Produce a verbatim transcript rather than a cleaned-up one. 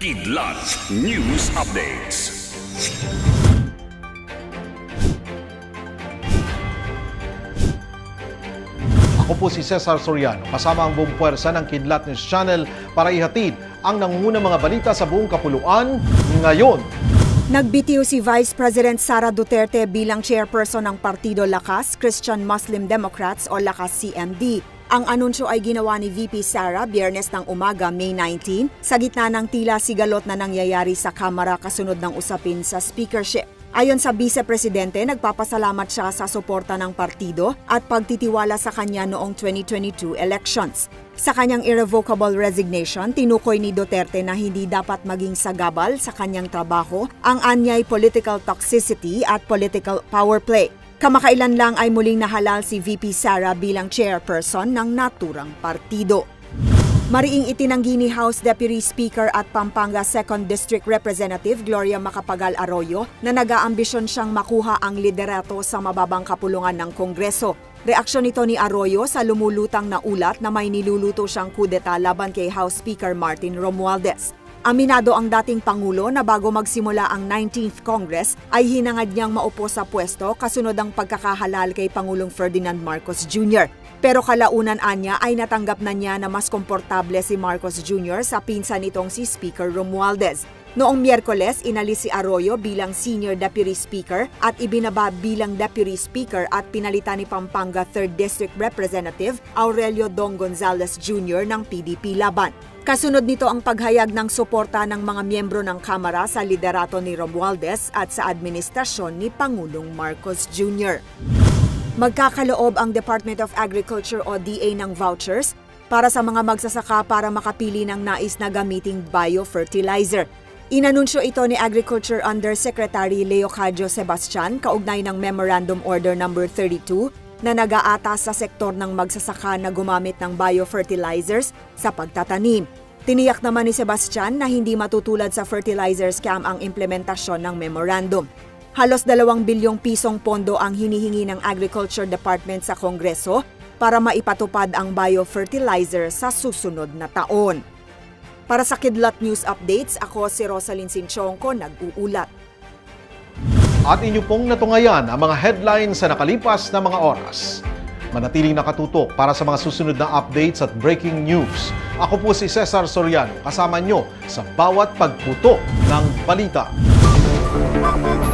Kidlat News Updates. Ako po si Cesar Soriano, kasama ang buong puwersa ng Kidlat News Channel para ihatid ang nangungunang mga balita sa buong kapuluan ngayon. Nagbitiw si Vice President Sara Duterte bilang chairperson ng Partido Lakas, Christian Muslim Democrats o Lakas C M D. Ang anunsyo ay ginawa ni V P Sara Biyernes ng umaga, May nineteen, sa gitna ng tila sigalot na nangyayari sa Kamara kasunod ng usapin sa speakership. Ayon sa Vice Presidente, nagpapasalamat siya sa suporta ng partido at pagtitiwala sa kanya noong twenty twenty-two elections. Sa kanyang irrevocable resignation, tinukoy ni Duterte na hindi dapat maging sagabal sa kanyang trabaho ang anyay political toxicity at political power play. Kamakailan lang ay muling nahalal si V P Sara bilang chairperson ng naturang partido. Mariing itinanggi ni House Deputy Speaker at Pampanga second District Representative Gloria Macapagal Arroyo na nag-aambisyon siyang makuha ang liderato sa mababang kapulungan ng Kongreso. Reaksyon nito ni Arroyo sa lumulutang na ulat na may niluluto siyang kudeta laban kay House Speaker Martin Romualdez. Aminado ang dating Pangulo na bago magsimula ang nineteenth Congress ay hinangad niyang maupo sa pwesto kasunod ang pagkakahalal kay Pangulong Ferdinand Marcos Junior Pero kalaunan anya ay natanggap na niya na mas komportable si Marcos Junior sa pinsan nitong si Speaker Romualdez. Noong Miyerkules, inalis si Arroyo bilang Senior Deputy Speaker at ibinaba bilang Deputy Speaker at pinalitan ni Pampanga third District Representative Aurelio Dong Gonzales Junior ng P D P Laban. Kasunod nito ang paghayag ng suporta ng mga miyembro ng Kamara sa liderato ni Romualdez at sa administrasyon ni Pangulong Marcos Junior Magkakaloob ang Department of Agriculture o D A ng vouchers para sa mga magsasaka para makapili ng nais na gamiting biofertilizer. Inanunsyo ito ni Agriculture Undersecretary Leocadio Sebastian kaugnay ng Memorandum Order number thirty-two na nag-aatas sa sektor ng magsasaka na gumamit ng biofertilizers sa pagtatanim. Tiniyak naman ni Sebastian na hindi matutulad sa fertilizer scam ang implementasyon ng memorandum. Halos dalawang bilyong pisong pondo ang hinihingi ng Agriculture Department sa Kongreso para maipatupad ang biofertilizer sa susunod na taon. Para sa Kidlat News Updates, ako si Rosalyn Sinchonco, nag-uulat. At inyo pong natungayan ang mga headlines sa nakalipas na mga oras. Manatiling nakatutok para sa mga susunod na updates at breaking news. Ako po si Cesar Soriano, kasama nyo sa bawat pagputok ng balita.